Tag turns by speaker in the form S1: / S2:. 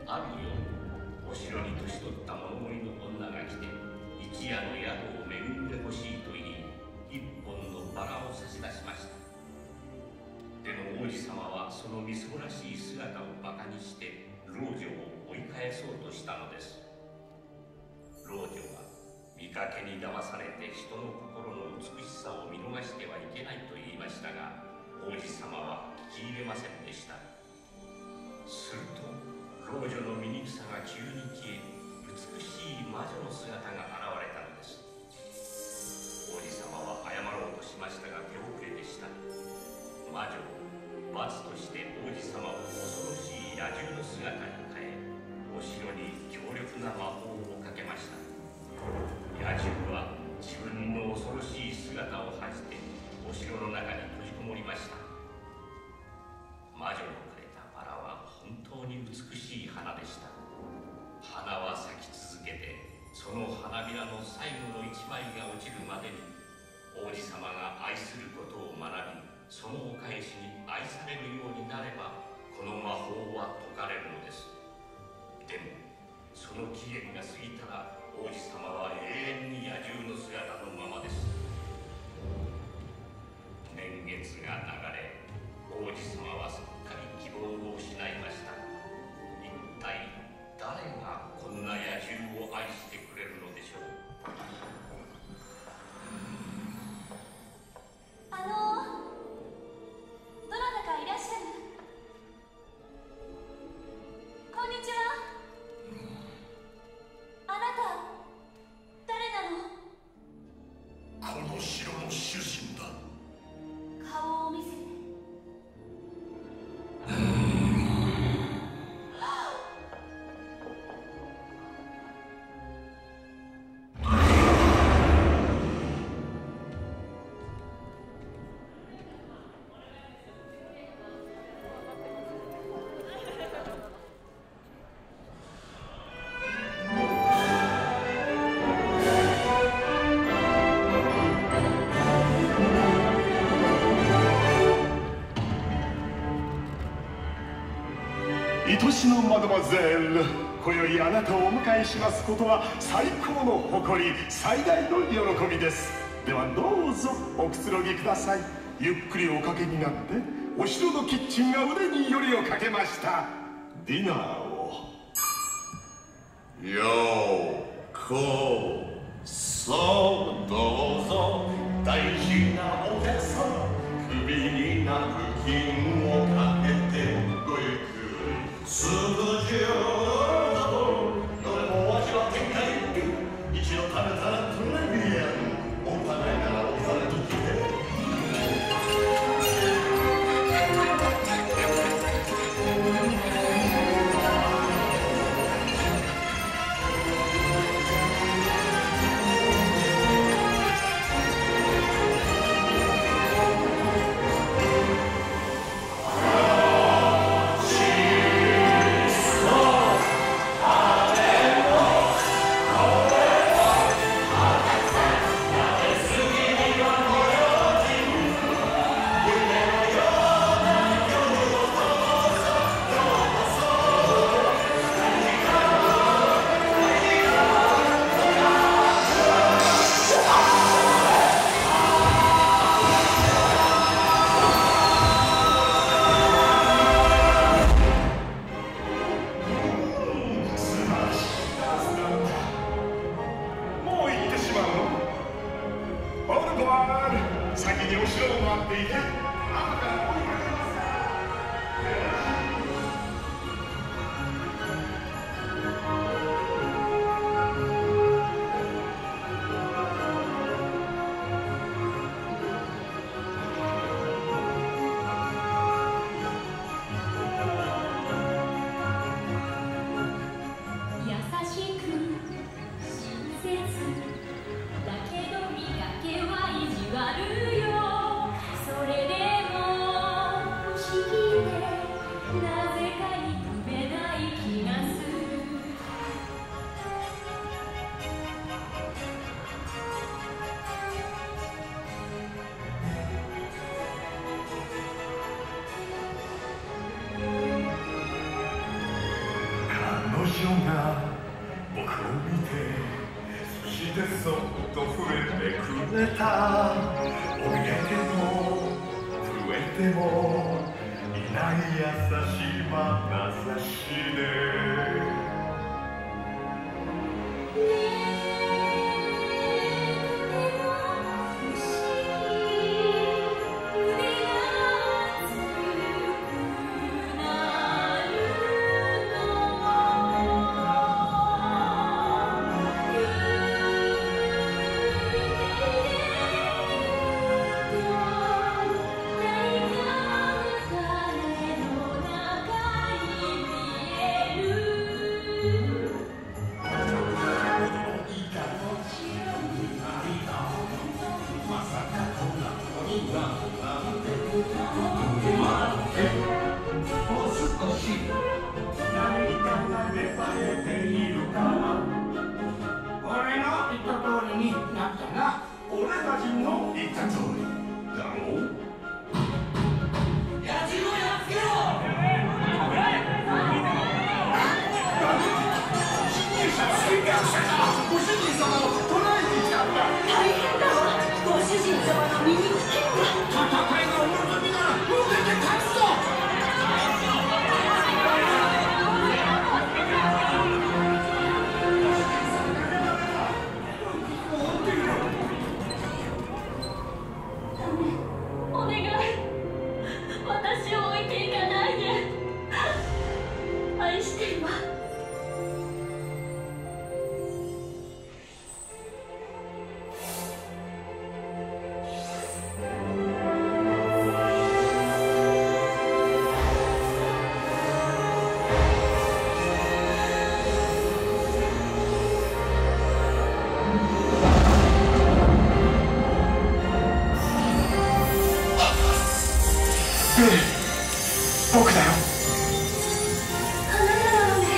S1: ある夜、お城に年取った物乞いの女が来て、一夜の宿を恵んでほしいと言い、一本のバラを差し出しました。でも王子様はそのみすぼらしい姿をバカにして老女を追い返そうとしたのです。老女は見かけに騙されて人の心の美しさを見逃してはいけないと言いましたが、王子様は聞き入れませんでした。すると老女の醜さが急に消え、美しい魔女の姿が現れたのです。王子様は謝ろうとしましたが手遅れでした。魔女は罰として王子様を恐ろしい野獣の姿に変え、お城に強力な魔法をかけました。野獣は自分の恐ろしい姿を恥じてお城の中に閉じこもりました。魔女のくれたバラは本当に美しい花でした。花は咲き続けて、その花びらの最後の一枚が落ちるまでに王子様が愛することを学び、そのお返しに愛されるようになれば、この魔法は解かれるのです。でもその期限が過ぎたら、王子様は永遠に野獣の姿のままです。年月が流れ、王子様はすっかり希望を失いました。一体誰がこんな野獣を愛してくれるのでしょう。
S2: どなたかいらっしゃる？こんにちは。あなた誰なの？
S3: この城の主人だ。
S2: 顔を見せて。
S3: 愛しのマドモゼール、今宵あなたをお迎えしますことは最高の誇り、最大の喜びです。ではどうぞおくつろぎください。ゆっくりおかけになって。お城のキッチンが腕によりをかけました。ディナーを。
S4: ようこそどうぞ。大事なお客様、首にナプキンをかけてごゆっくり。通常だとどれもお味は展開。一度食べたらトレビアン、お互いならお皿に来て。
S3: 先にお城を回っていて、後から追いかけますから。
S2: 優しく親切だけど磨けは意地悪よ。それでも
S4: と触れてくれた。怯えても震えてもいない優しい眼差しで僕だよ。
S2: あなたなのね。